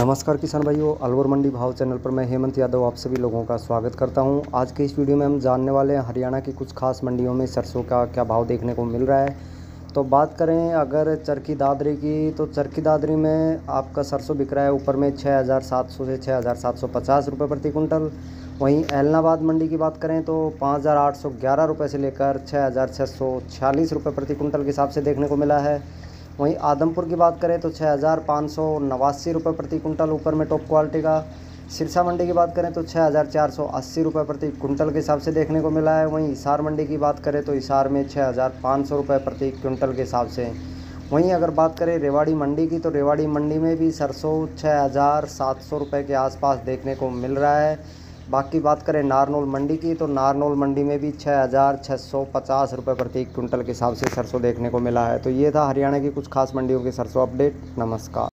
नमस्कार किसान भाइयों, अलवर मंडी भाव चैनल पर मैं हेमंत यादव आप सभी लोगों का स्वागत करता हूं। आज के इस वीडियो में हम जानने वाले हैं हरियाणा की कुछ खास मंडियों में सरसों का क्या भाव देखने को मिल रहा है। तो बात करें अगर चरखी दादरी की, तो चरखी दादरी में आपका सरसों बिक रहा है ऊपर में 6,700 से 6,750 रुपये प्रति कुंटल। वहीं एलनाबाद मंडी की बात करें तो 5,811 रुपये से लेकर 6,646 रुपये प्रति कुंटल के हिसाब से देखने को मिला है। वहीं आदमपुर की बात करें तो 6,589 रुपये प्रति कुंटल ऊपर में टॉप क्वालिटी का। सिरसा मंडी की बात करें तो 6,480 रुपये प्रति कुंटल के हिसाब से देखने को मिला है। वहीं हिसार मंडी की बात करें तो हिसार में 6,500 रुपये प्रति क्विंटल के हिसाब से। वहीं अगर बात करें रेवाड़ी मंडी की, तो रेवाड़ी मंडी में भी सरसों 6,700 रुपये के आसपास देखने को मिल रहा है। बाकी बात करें नारनौल मंडी की, तो नारनौल मंडी में भी 6,650 रुपये प्रति क्विंटल के हिसाब से सरसों देखने को मिला है। तो ये था हरियाणा की कुछ खास मंडियों के सरसों अपडेट। नमस्कार।